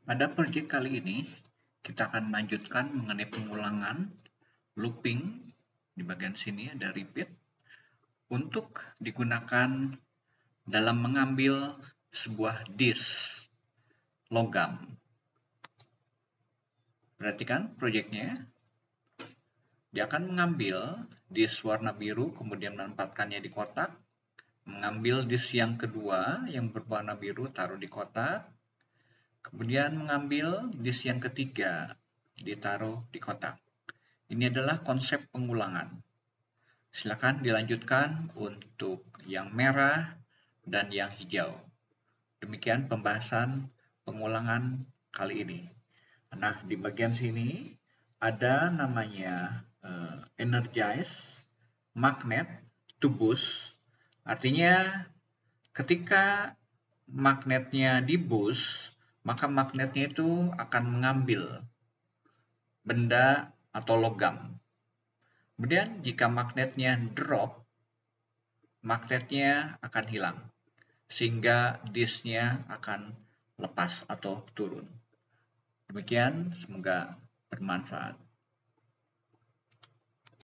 Pada proyek kali ini, kita akan melanjutkan mengenai pengulangan, looping, di bagian sini ada repeat, untuk digunakan dalam mengambil sebuah disk logam. Perhatikan proyeknya. Dia akan mengambil disk warna biru, kemudian menempatkannya di kotak, mengambil disk yang kedua yang berwarna biru, taruh di kotak, kemudian mengambil disk yang ketiga, ditaruh di kotak. Ini adalah konsep pengulangan. Silakan dilanjutkan untuk yang merah dan yang hijau. Demikian pembahasan pengulangan kali ini. Nah, di bagian sini ada namanya energize, magnet, to boost. Artinya ketika magnetnya di boost, maka magnetnya itu akan mengambil benda atau logam. Kemudian jika magnetnya drop, magnetnya akan hilang, sehingga disknya akan lepas atau turun. Demikian, semoga bermanfaat.